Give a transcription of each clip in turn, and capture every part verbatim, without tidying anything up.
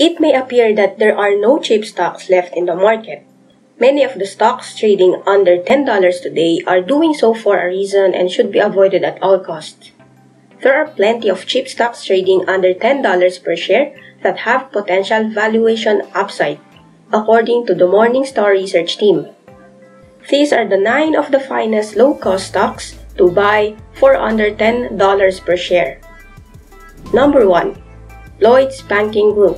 It may appear that there are no cheap stocks left in the market. Many of the stocks trading under ten dollars today are doing so for a reason and should be avoided at all costs. There are plenty of cheap stocks trading under ten dollars per share that have potential valuation upside, according to the Morningstar research team. These are the nine of the finest low-cost stocks to buy for under ten dollars per share. Number one. Lloyds Banking Group.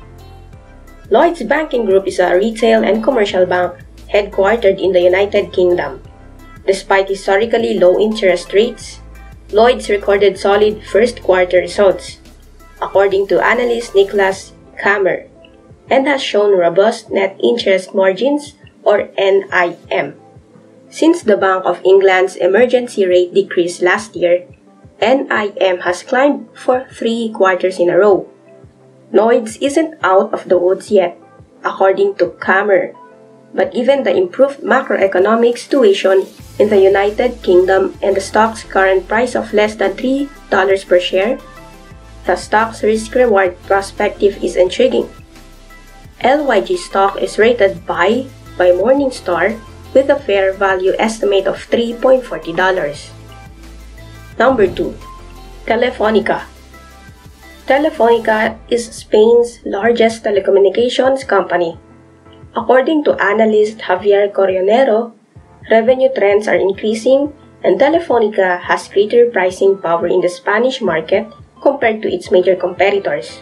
Lloyds Banking Group is a retail and commercial bank headquartered in the United Kingdom. Despite historically low interest rates, Lloyds recorded solid first quarter results, according to analyst Nicholas Kammer, and has shown robust net interest margins, or N I M. Since the Bank of England's emergency rate decreased last year, N I M has climbed for three quarters in a row. Lloyds isn't out of the woods yet, according to Kammer, but given the improved macroeconomic situation in the United Kingdom and the stock's current price of less than three dollars per share, the stock's risk-reward perspective is intriguing. L Y G stock is rated buy by Morningstar with a fair value estimate of three point four zero dollars. Number two. Telefonica. Telefonica is Spain's largest telecommunications company. According to analyst Javier Coronero, revenue trends are increasing and Telefonica has greater pricing power in the Spanish market compared to its major competitors.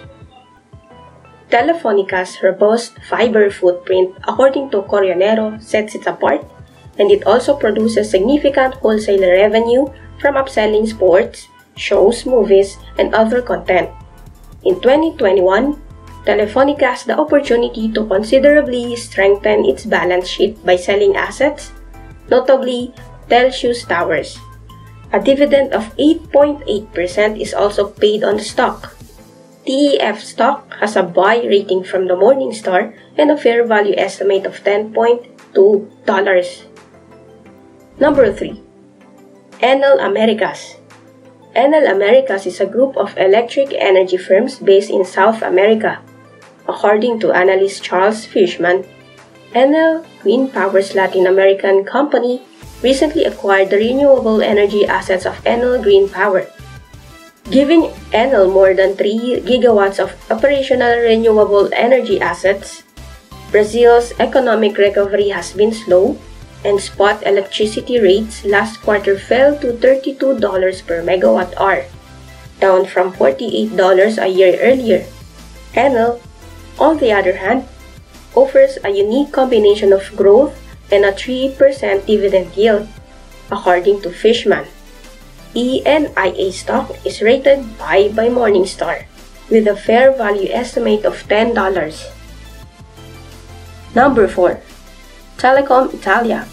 Telefonica's robust fiber footprint, according to Coronero, sets it apart, and it also produces significant wholesale revenue from upselling sports, shows, movies, and other content. In twenty twenty-one, Telefonica has the opportunity to considerably strengthen its balance sheet by selling assets, notably Telxius Towers. A dividend of eight point eight percent is also paid on the stock. T E F stock has a buy rating from the Morningstar and a fair value estimate of ten point two dollars. Number three. Enel Americas. Enel Americas is a group of electric energy firms based in South America. According to analyst Charles Fishman, Enel Green Power's Latin American company recently acquired the renewable energy assets of Enel Green Power, giving Enel more than three gigawatts of operational renewable energy assets. Brazil's economic recovery has been slow, and spot electricity rates last quarter fell to thirty-two dollars per megawatt hour, down from forty-eight dollars a year earlier. Enel, on the other hand, offers a unique combination of growth and a three percent dividend yield, according to Fishman. E N I A stock is rated buy by Morningstar, with a fair value estimate of ten dollars. Number four. Telecom Italia.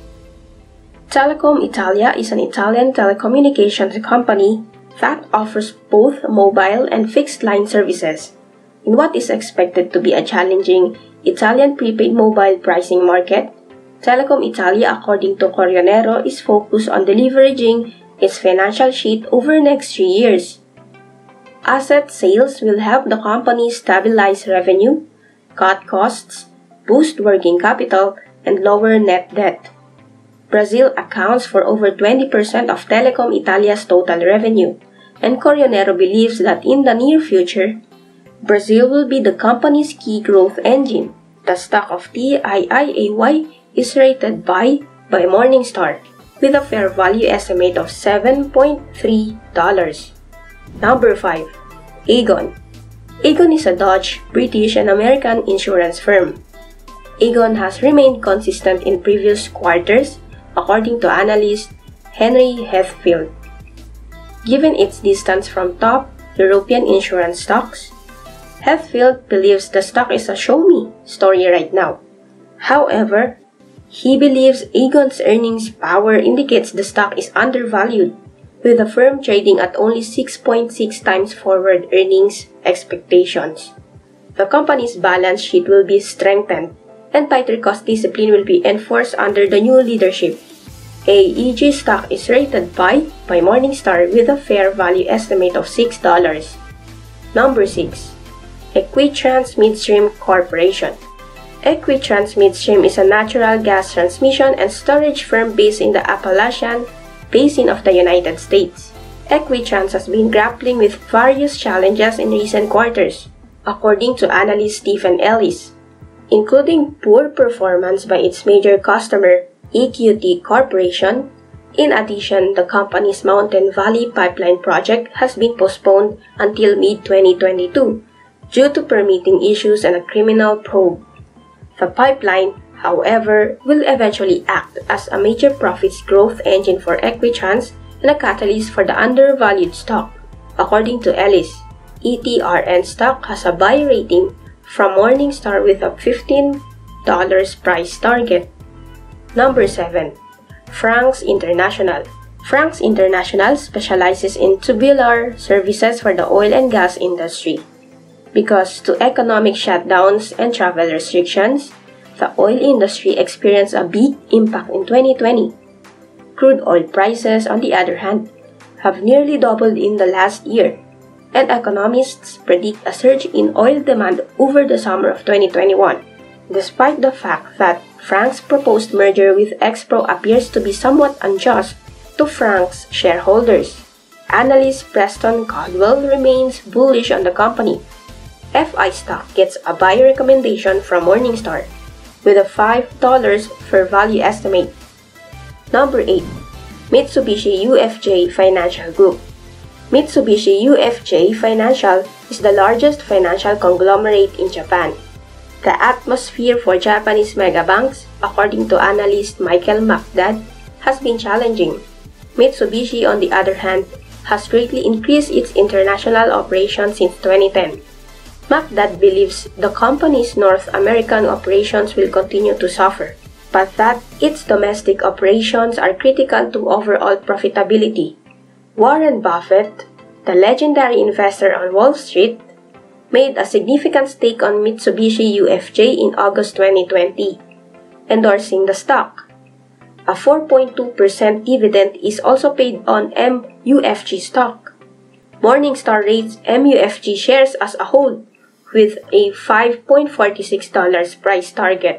Telecom Italia is an Italian telecommunications company that offers both mobile and fixed line services in what is expected to be a challenging Italian prepaid mobile pricing market. Telecom Italia, according to Coronero, is focused on deleveraging its financial sheet over the next three years. Asset sales will help the company stabilize revenue, cut costs, boost working capital, and lower net debt. Brazil accounts for over twenty percent of Telecom Italia's total revenue, and Coronero believes that in the near future, Brazil will be the company's key growth engine. The stock of T I I A Y is rated buy by Morningstar, with a fair value estimate of seven point three dollars. Number five. Aegon. Aegon is a Dutch, British, and American insurance firm. Aegon has remained consistent in previous quarters, according to analyst Henry Heathfield. Given its distance from top European insurance stocks, Heathfield believes the stock is a show-me story right now. However, he believes Aegon's earnings power indicates the stock is undervalued, with the firm trading at only six point six times forward earnings expectations. The company's balance sheet will be strengthened, and tighter cost discipline will be enforced under the new leadership. A E G stock is rated buy by Morningstar with a fair value estimate of six dollars. Number six. Equitrans Midstream Corporation. Equitrans Midstream is a natural gas transmission and storage firm based in the Appalachian Basin of the United States. Equitrans has been grappling with various challenges in recent quarters, according to analyst Stephen Ellis, including poor performance by its major customer, E Q T Corporation. In addition, the company's Mountain Valley Pipeline project has been postponed until mid twenty twenty-two due to permitting issues and a criminal probe. The pipeline, however, will eventually act as a major profits growth engine for Equitrans and a catalyst for the undervalued stock. According to Ellis, E T R N stock has a buy rating from Morningstar with a fifteen dollars price target. Number seven. Frank's International. Frank's International specializes in tubular services for the oil and gas industry. Because to economic shutdowns and travel restrictions, the oil industry experienced a big impact in twenty twenty. Crude oil prices, on the other hand, have nearly doubled in the last year, and economists predict a surge in oil demand over the summer of twenty twenty-one. Despite the fact that Frank's proposed merger with Expro appears to be somewhat unjust to Frank's shareholders, analyst Preston Caldwell remains bullish on the company. F I stock gets a buy recommendation from Morningstar with a five dollars fair value estimate. Number eight. Mitsubishi U F J Financial Group. Mitsubishi U F J Financial is the largest financial conglomerate in Japan. The atmosphere for Japanese megabanks, according to analyst Michael McDad, has been challenging. Mitsubishi, on the other hand, has greatly increased its international operations since twenty ten. McDad believes the company's North American operations will continue to suffer, but that its domestic operations are critical to overall profitability. Warren Buffett, the legendary investor on Wall Street, made a significant stake on Mitsubishi U F J in August twenty twenty, endorsing the stock. A four point two percent dividend is also paid on M U F G stock. Morningstar rates M U F G shares as a whole with a five point four six dollars price target.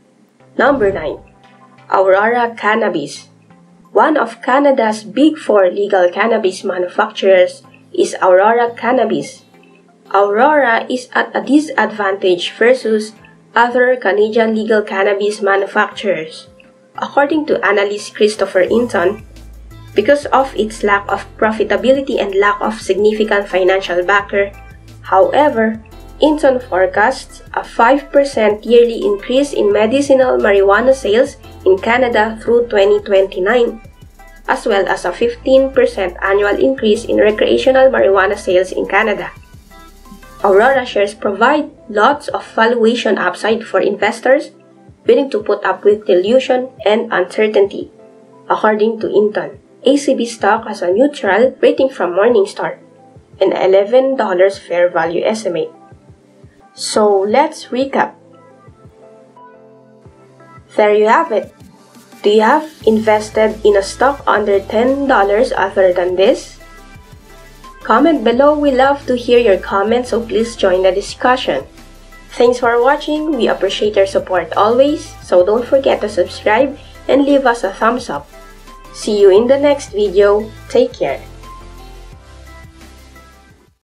Number nine. Aurora Cannabis. One of Canada's big four legal cannabis manufacturers is Aurora Cannabis. Aurora is at a disadvantage versus other Canadian legal cannabis manufacturers, according to analyst Christopher Inton, because of its lack of profitability and lack of significant financial backer. However, Inton forecasts a five percent yearly increase in medicinal marijuana sales in Canada through twenty twenty-nine, as well as a fifteen percent annual increase in recreational marijuana sales in Canada. Aurora shares provide lots of valuation upside for investors willing to put up with dilution and uncertainty. According to Inton, A C B stock has a neutral rating from Morningstar, an eleven dollars fair value estimate. So let's recap. There you have it. Do you have invested in a stock under ten dollars other than this? Comment below. We love to hear your comments, so please join the discussion. Thanks for watching. We appreciate your support always, so don't forget to subscribe and leave us a thumbs up. See you in the next video. Take care.